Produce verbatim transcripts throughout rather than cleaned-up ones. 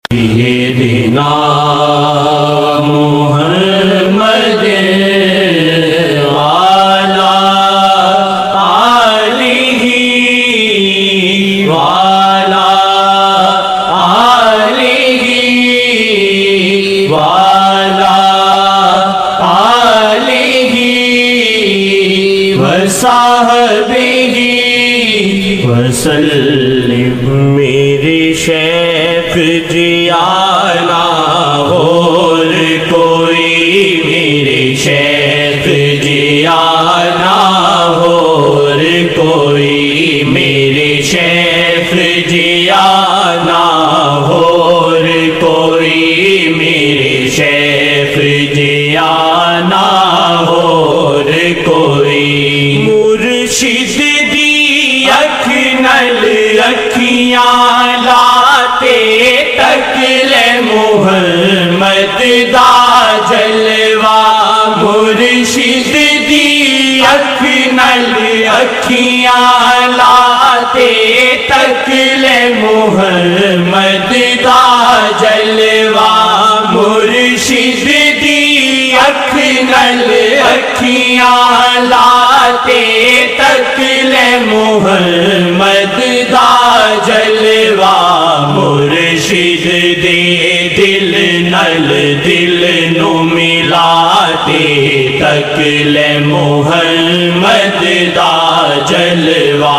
سیدنا محمد وعلی آلہ وعلی آلہ وعلی آلہ وصحبہ وسلم۔ میرے شیخ جی آنا اور کوئی، میرے شیخ جی آنا اور کوئی، میرے شیخ جی آنا اور کوئی، میرے شیخ جی آنا اور کوئی۔ مرشد دی اکھ نل اکھیاں لاتے تکلے محمد دا جلوہ، مرشد دی اکھ نل اکھیاں لاتے تکلے محمد دا جلوہ، مرشد دی اکھ نل اکھیاں لاتے تکلے محمد دا جلوہ، مرشد دے دل نل دل نو ملاتے تکلے محمد دا جلوہ،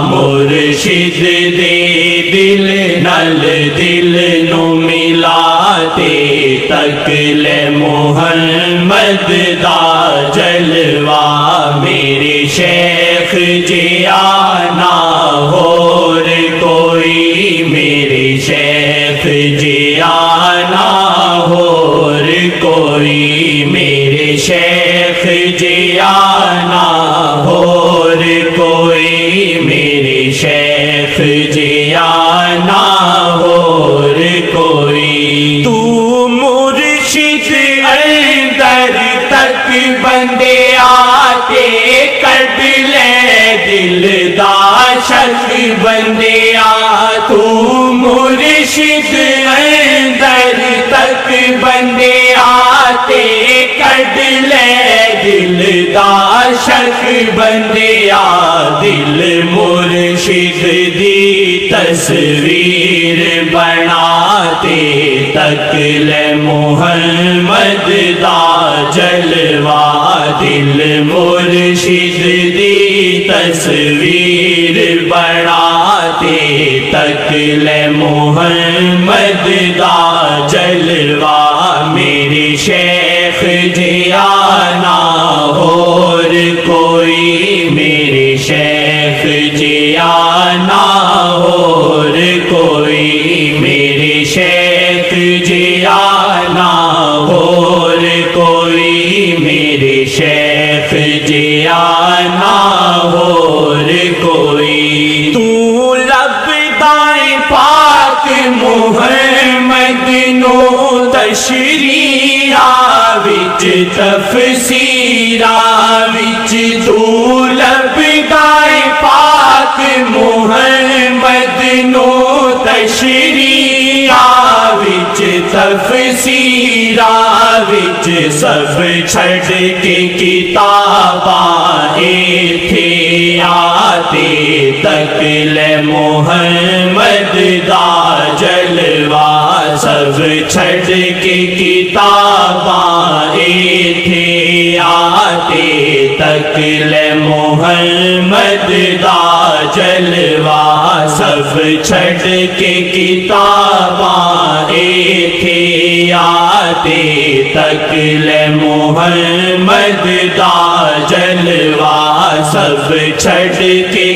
مرشد دے دل نل دل نو ملاتے تکلے محمد دا جلوہ۔ میرے شیخ جی آنا اور کوئی، میرے شیخ جی آنا اور کوئی، میرے شیخ جی آنا اور کوئی، میرے شیخ جی آنا اور کوئی۔ تو مرشد اندر تک بندے آتے کٹ لے دل دا شک بندے آ، تو مرشد اندر تک بندے آتے کٹ لے دل دا شک بندے آ، دل مرشد دی تصویر بناتے تکلے محمد دا جلوہ، دل مرشد دی تصویر بناتے تکلے محمد دا جلوہ۔ میرے شیخ جی آنا اور کوئی، میرے شیخ جی آنا اور کوئی، میرے شیخ جی آنا اور کوئی، میرے شیخ جی آنا اور کوئی۔ تو لبدائیں پاک محمد نو تشریعہ وچ تفسیرہ وچ، تو لبدائیں پاک محمد نو تشریعہ وچ تفسیرہ وچ، سب چھڑ کے کتاباں ایتھے آتے تکلے محمد دا جلوہ، سب چھڑ کے کتاباں ایتھے آتے تکلے محمد دا جلوہ، سب چھڑ کے کتاباں ایتھے آتے تکلے محمد دا جلوہ، سب چھڑ کے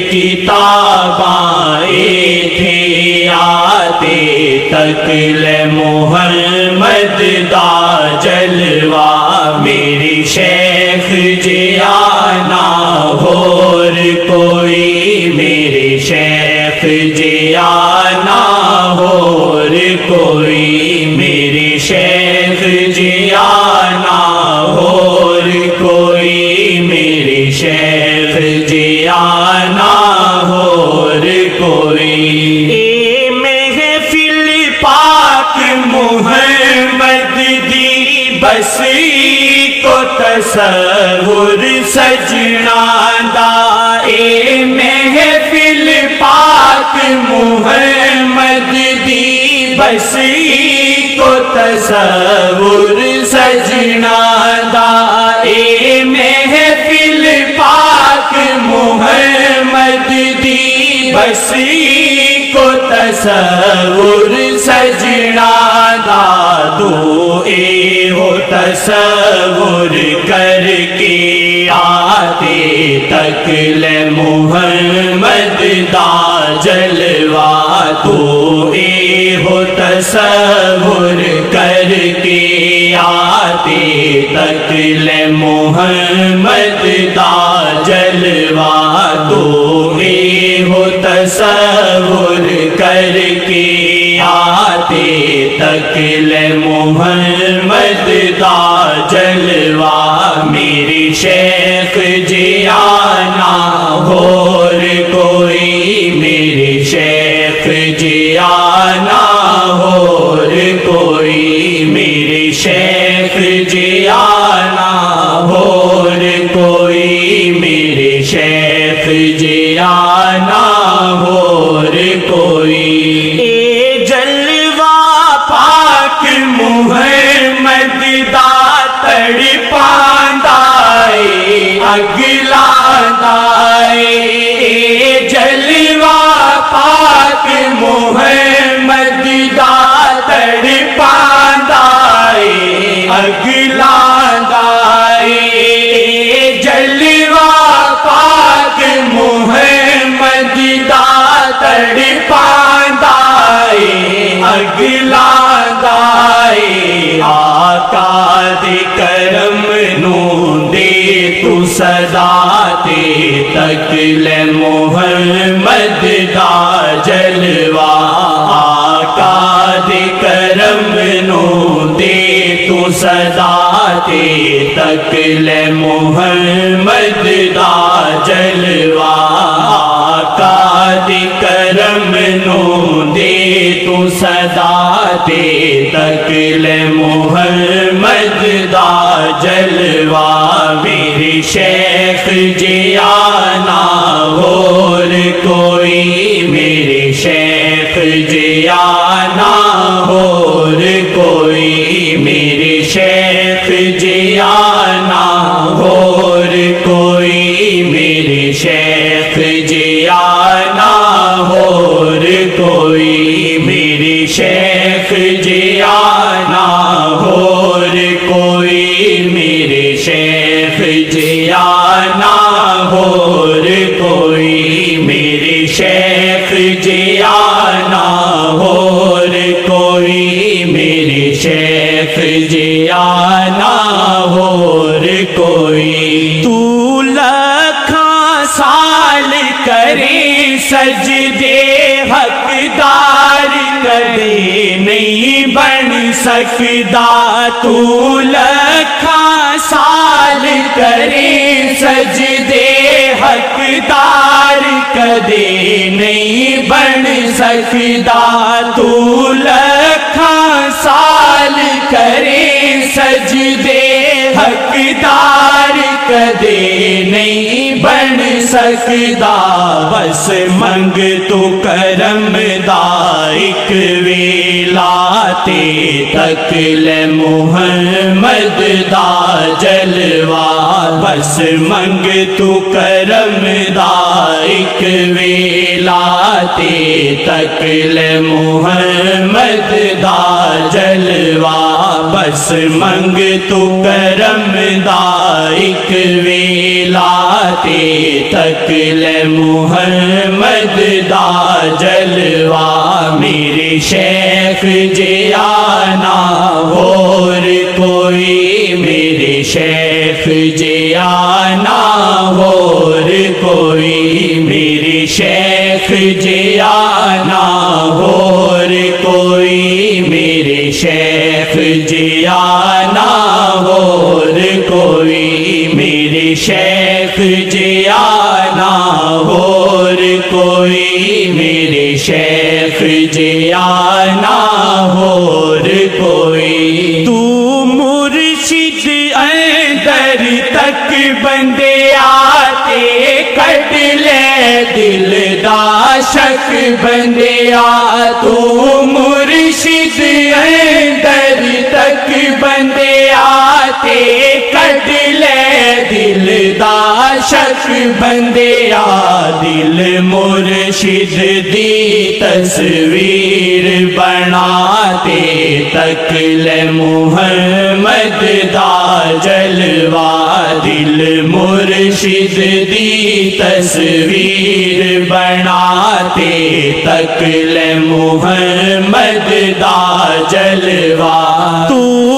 کتاباں ایتھے آتے تکلے محمد دا جلوہ۔ میری شیخ جی آنا اور کوئی، میرے شیخ جی آنا اور کوئی، میرے شیخ جی آنا اور کوئی، میرے شیخ جی آنا اور کوئی۔ اے محفل پاک بس کو تصور سجنا دائے محفل پاک محمد دی بس کو تصور سجنا دائے محفل پاک محمد دی بس کو تصور سجنا دا تو اے ہو تصور کر کے آتے تک لے محمد دا جلوہ تو اے ہو تصور کر کے آتے تک لے محمد دا جلوہ تو اے ہو تصور کر کے آتے تک لے محمد دا جلوہ میری شیخ جی آنا اور کوئی میری شیخ جی آنا اور کوئی میری شیخ جی آنا اور کوئی میری شیخ جی آنا اور کوئی اے جلوہ پاک محمد دا تڑپاندا اے اگلاندا اے جلوہ پاک محمد دا تڑپاندا اے اگلاندا اے جلوہ پاک محمد دا تڑپاندا اے اگلاندا اے آقا دے کرم نو دے تو صدا تے تک لے محمد دا جلوہ آقا دے کرم نو دے تو صدا تے تک لے محمد دا جلوہ آقا دے کرم نو دے تو صدا تے تک لے محمد دا جلوہ میری شیخ جی آنا اور کوئی میری شیخ جی آنا اور کوئی میری شیخ جی آنا اور کوئی میری شیخ جی آنا اور کوئی میری شیخ جی آنا اور کوئی میری شیخ جی آنا اور کوئی میری شیخ جی آنا اور کوئی میری شیخ جی آنا اور کوئی تو لکھاں سال کرے سجدے حقدار کدے نہیں بن سکدا تو لکھاں سال کرے سجدے حقدار کدے نہیں بن سکدا تو لکھاں سال کرے سجدے حقدار کدے نہیں بن سکدا بس منگ تو کرم دا ایک ویلا تے تک لے محمد دا جلوہ بس منگ تو کرم دا ایک ویلا تے تک لے محمد دا جلوہ بس منگ تو کرم دا ایک ویلا تے تک لے محمد دا جلوہ میرے شیخ جی آنا اور کوئی میرے شیخ جی آنا اور کوئی میرے شیخ جی آنا اور کوئی میرے شیخ جی آنا اور کوئی میرے شیخ جی آنا اور کوئی میرے شیخ جی آنا اور کوئی تو مرشد شک بندیا تو مرشد اندر تک بندیا تے کٹ لے دل دا شک بندیا دل مرشد دی تصویر بنا تے تک لے محمد دا جلوہ دل مرشد دی تصویر بنا تے تک لے محمد دا جلوہ تو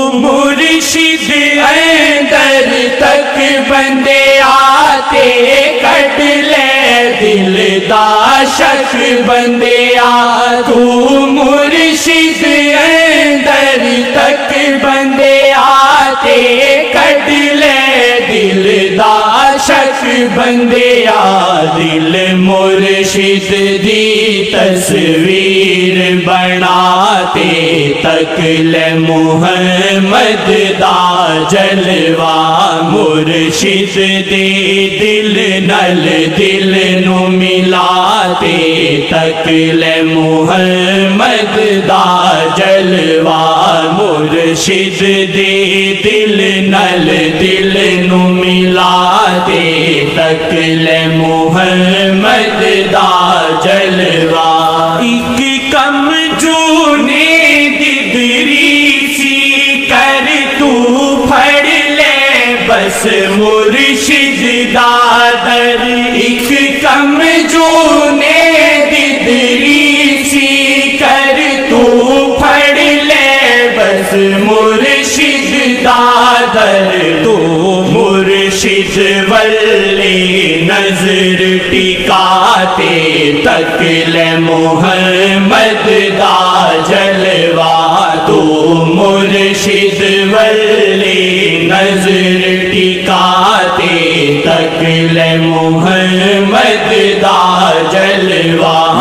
مرشد اندر تک بندے آتے کٹ لے دل دا شک بندے آ تو مرشد اندر تک بندے آتے کٹ لے دل دا شک بندے آ دل مرشد دی تصویر بناتے تک لے محمد دا جلوہ مرشد دے دل نل دل نو ملاتے تک لے محمد دا جلوہ مرشد دے دل نل دل نو ملاتے تک لے محمد دا جلوہ ایک کم جونے ددری سی کر تو پھڑ لے بس مرشد دا در ایک کم جونے ددری سی کر تو پھڑ لے بس مرشد دا در تو مرشد ولی نظر ٹکاتے تک لے محمد دا جلوہ تو مرشد ولی نظر ٹکاتے تک لے محمد دا جلوہ